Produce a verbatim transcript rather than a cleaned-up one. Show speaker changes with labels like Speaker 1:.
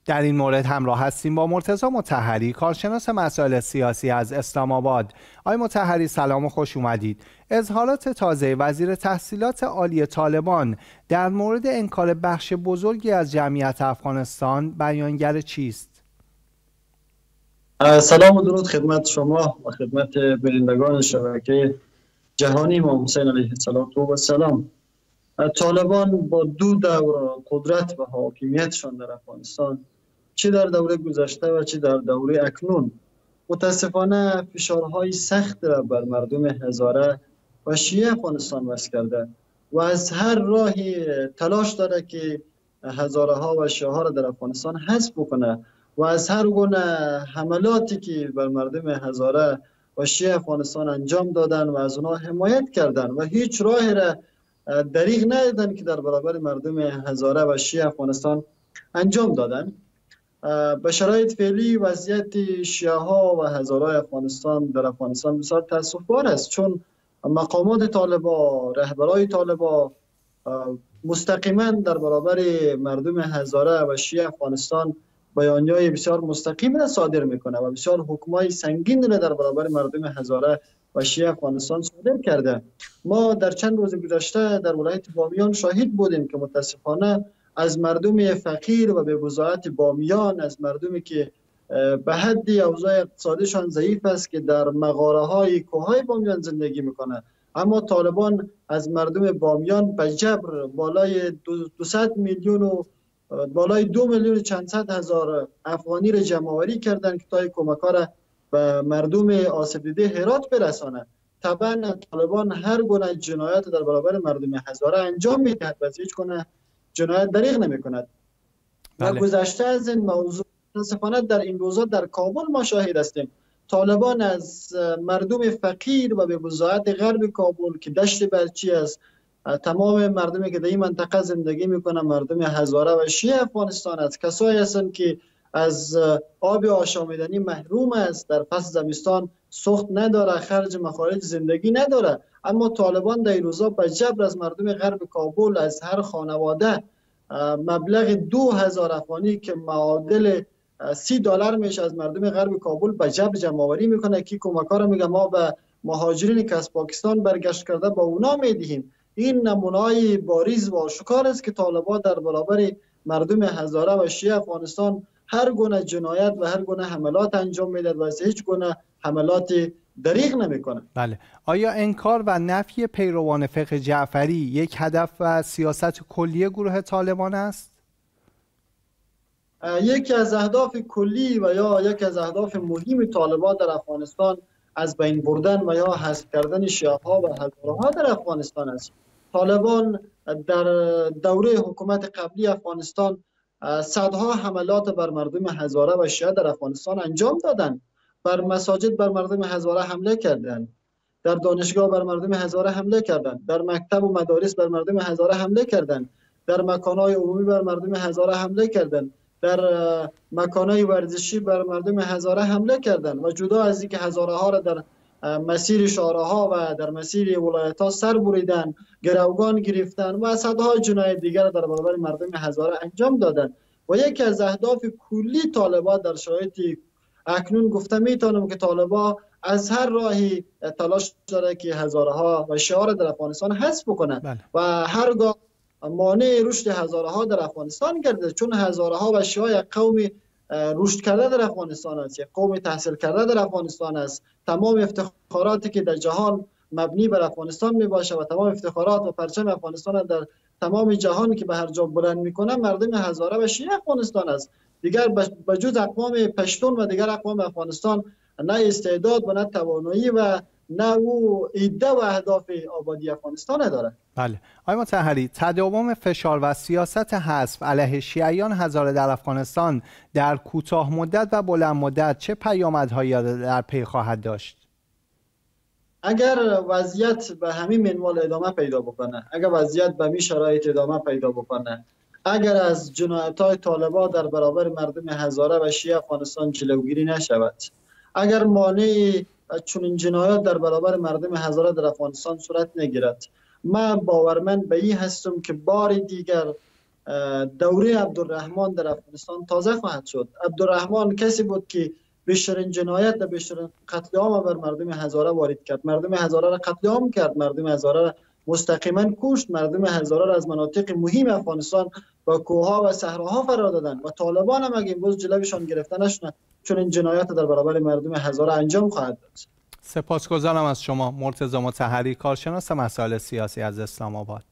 Speaker 1: در این مورد همراه هستیم با مرتضی مطهری، کارشناس مسائل سیاسی از اسلام آباد. آقای مطهری سلام و خوش اومدید. اظهارات تازه وزیر تحصیلات عالی طالبان در مورد انکار بخش بزرگی از جمعیت افغانستان بیانگر چیست؟
Speaker 2: سلام و درود خدمت شما و خدمت بینندگان شبکه جهانی. امام حسین علیه السلام. طالبان با دو دور قدرت و حاکمیتشان در افغانستان، چه در دوره گذشته و چه در دوره اکنون، متاسفانه فشارهای سخت را بر مردم هزاره و شیعه افغانستان وضع کرده و از هر راهی تلاش داره که هزاره ها و شیعه ها را در افغانستان حذف بکنه و از هر گونه حملاتی که بر مردم هزاره و شیعه افغانستان انجام دادن و از اونها حمایت کردن و هیچ راهی را دریغ ندیدن که در برابر مردم هزاره و شیعه افغانستان انجام دادن. به شرایط فعلی وضعیت شیعه ها و هزاره افغانستان در افغانستان بسیار تأسف‌بار است، چون مقامات طالبان، رهبرای طالبان مستقیما در برابر مردم هزاره و شیعه افغانستان بیانیه‌های بسیار مستقیم را صادر میکنه و بسیار حکمای سنگین را در برابر مردم هزاره و شیعه افغانستان صادر کرده. ما در چند روز گذشته در ولایت بامیان شاهد بودیم که متاسفانه از مردم فقیر و به بضاعت بامیان، از مردمی که به حدی اوضاع اقتصادیشان ضعیف است که در مغاره های کوههای بامیان زندگی میکنه، اما طالبان از مردم بامیان به جبر بالای دویست میلیون و بالای دو میلیون چند صد هزار افغانی را جمع آوری کردند که تا کمک را به مردم آسیب دیده هرات برسانه. طبعا طالبان هر گونه جنایت در برابر مردم هزاره انجام میدهد و هیچ گونه جنایت دریغ نمی کند. بله. و گذشته از این موضوع متاسفانه در این روزا در کابل ما شاهد هستیم طالبان از مردم فقیر و به بضاعت غرب کابل که دشت برچی است، تمام مردمی که در این منطقه زندگی میکنن مردم هزاره و شیعه افغانستان است، کسایی هستند که از آب آشامیدنی محروم است، در فصل زمستان سوخت نداره، خرج مخارج زندگی نداره، اما طالبان در این روزا به جبر از مردم غرب کابل از هر خانواده مبلغ دو هزار افغانی که معادل سی دلار میشه از مردم غرب کابل به جبر جمع آوری میکنه که کمک‌ها را میگه ما به مهاجرین که از پاکستان برگشت کرده با اونا میدهیم. این نمونه‌های باریز و آشکار است که طالبان در برابر مردم هزاره و شیعه افغانستان هر گونه جنایت و هر گونه حملات انجام میدهد و هیچ گونه حملات دریغ نمیکنه.
Speaker 1: بله. آیا انکار و نفی پیروان فقه جعفری یک هدف و سیاست کلی گروه طالبان است؟
Speaker 2: یکی از اهداف کلی و یا یکی از اهداف مهم طالبان در افغانستان از بین بردن و یا حذف کردن شیعه ها و هزاره ها در افغانستان است. طالبان در دوره حکومت قبلی افغانستان صدها حملات بر مردم هزاره و شیعه در افغانستان انجام دادند. بر مساجد بر مردم هزاره حمله کردند، در دانشگاه بر مردم هزاره حمله کردند، در مکتب و مدارس بر مردم هزاره حمله کردند، در مکان‌های عمومی بر مردم هزاره حمله کردند، در مکان‌های ورزشی بر مردم هزاره حمله کردند و جدا از اینکه هزاره ها را در مسیر شهرها و در مسیر ولایت‌ها سر بریدن، گروگان گرفتن و صدها جنایت دیگر در برابر مردم هزاره انجام دادند. و یکی از اهداف کلی طالبان در شرایط اکنون گفته میتونم که طالبان از هر راهی تلاش داره که هزاره ها و شیعه را در افغانستان حذف بکنه. بله. و هرگاه مانع رشد هزاره ها در افغانستان گرده، چون هزاره ها و شیعه یک قوم رشد کرده در افغانستان است، یک قوم تحصیل کرده در افغانستان است. تمام افتخاراتی که در جهان مبنی بر افغانستان می باشه و تمام افتخارات و پرچم افغانستان در تمام جهان که به هر جا بلند میکنه مردم هزاره و شیعه افغانستان است. دیگر بجز اقوام پشتون و دیگر اقوام افغانستان نه استعداد و نه توانایی و نه او ایده و اهداف آبادی افغانستان داره.
Speaker 1: بله. آقای مطهری، تداوم فشار و سیاست حذف علیه شیعیان هزاره در افغانستان در کوتاه مدت و بلند مدت چه پیامدهایی در پی خواهد داشت؟
Speaker 2: اگر وضعیت به همین منوال ادامه پیدا بکنه، اگر وضعیت به همین شرایط ادامه پیدا بکنه، اگر از جنایت‌های طالبان در برابر مردم هزاره و شیعه افغانستان جلوگیری نشود، اگر مانع چنین جنایات در برابر مردم هزاره در افغانستان صورت نگیرد، من باورمند به این هستم که بار دیگر دوره عبدالرحمن در افغانستان تازه خواهد شد. عبدالرحمن کسی بود که بیشترین جنایت و بیشترین قتل عام بر مردم هزاره وارد کرد. مردم هزاره را قتل عام کرد، مردم هزاره را مستقیما کشت، مردم هزاره را از مناطق مهم افغانستان با کوهها و صحراها فرار دادن و طالبان هم اگه امروز جلوشان گرفته نشونه چون این جنایت در برابر مردم هزاره انجام خواهد داد.
Speaker 1: سپاسگزارم از شما مرتضی مطهری، کارشناس مسائل سیاسی از اسلام آباد.